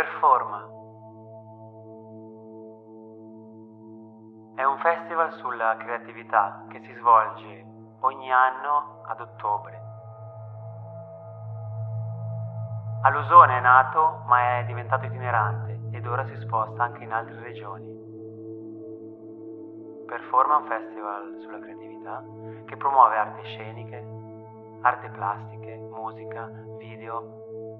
Performa è un festival sulla creatività che si svolge ogni anno ad ottobre. A Lusone è nato, ma è diventato itinerante ed ora si sposta anche in altre regioni. Performa è un festival sulla creatività che promuove arti sceniche, arti plastiche, musica, video.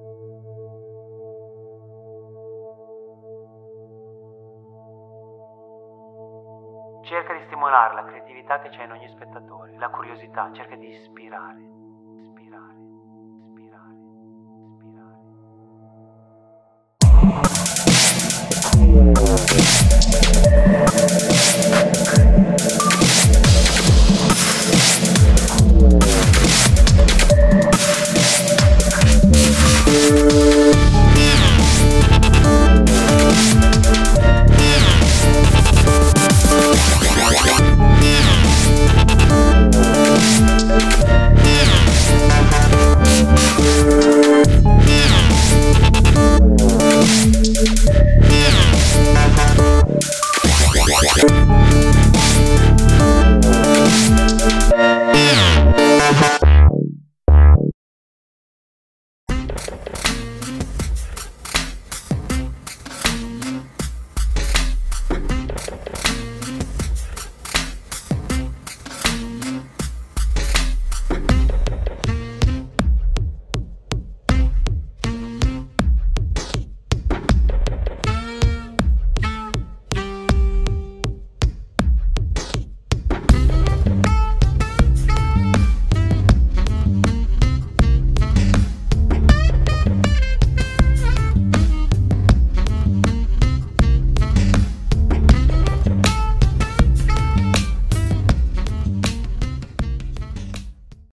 Cerca di stimolare la creatività che c'è in ogni spettatore, la curiosità, cerca di ispirare. Ispirare.